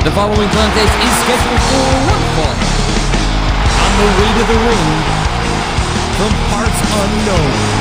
The following contest is scheduled for one fall. On the way to the ring, from parts unknown,